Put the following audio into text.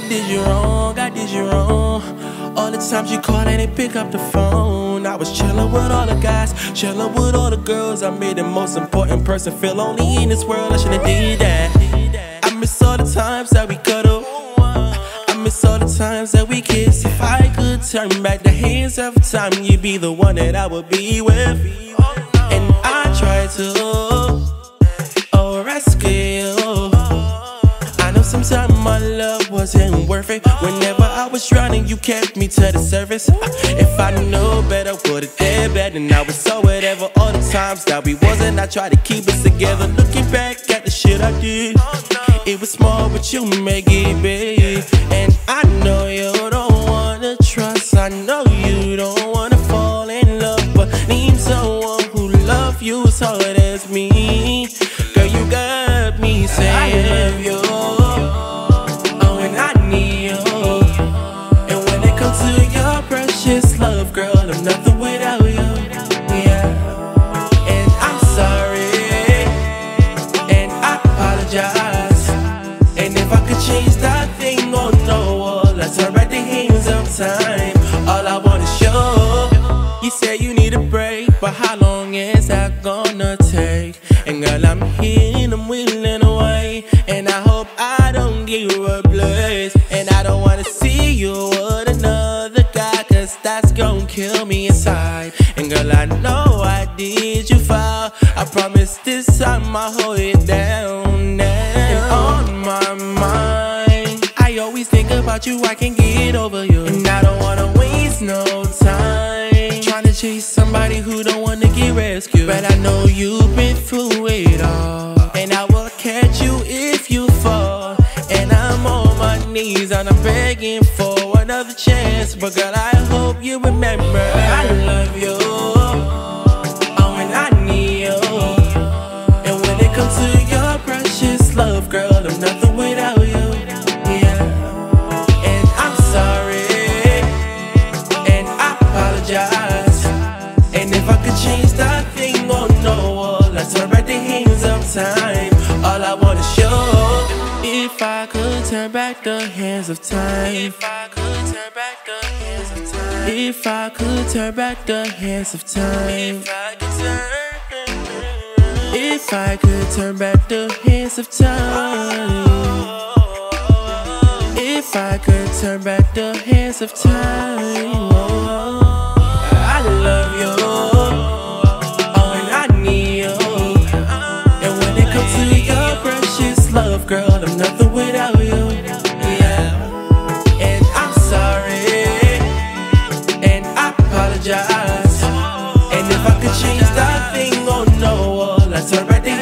did you wrong, I did you wrong. All the times you called, I didn't pick up the phone. I was chillin' with all the guys, chillin' with all the girls. I made the most important person feel lonely in this world. I should've did that. I miss all the times that we cuddle. I miss all the times that we kiss. If I could turn back the hands of time, you'd be the one that I would be with. And I tried to rescue you. I know sometimes my love wasn't worth it. Whenever I was drowning, you kept me to the surface. If I knew better, would've did better. Now it's so whatever. All the times that we wasn't, I tried to keep us together. Looking back at the shit I did, it was small, but you make it big. And I know you don't wanna trust, I know you don't wanna fall in love, but need someone who love you as hard as me. Girl, you got me saying I love you. Love, girl, I'm nothing without you. Yeah, and I'm sorry, and I apologize. And if I could change that thing on the wall, I turn back the hands of time. All I want is you. You say you need a break, but how long is that gonna take? And girl, I'm here and I'm willing away, and I hope I don't get replaced. And I don't wanna see you with another guy, cause that's gon' kill me inside. And girl, I know I did you foul. I promise this time I'll hold it down now. And on my mind, I always think about you, I can't get over you. And I don't wanna waste no time trying to chase somebody who don't wanna get rescued. But I know you've been through it all, and I will catch you if you fall. And I'm on my knees and I'm begging for another chance. But girl, I hope you remember I love you. Oh, and I need you. And when it comes to your precious love, girl, I'm nothing without you. Yeah, and I'm sorry, and I apologize. And if I could change that thing on the wall, I turn back the hands of time. All I want is you. If I could turn back the hands of time. If I could turn back the hands of time. If I could turn back the hands of time. If I could turn back the hands of time. If I could turn back the hands of time. I love you. Oh, and I need you. And when it comes to your precious love, girl, I'm nothing without you. Yeah, and I'm sorry, and I apologize. And if I could change that thing on the wall, I turn back the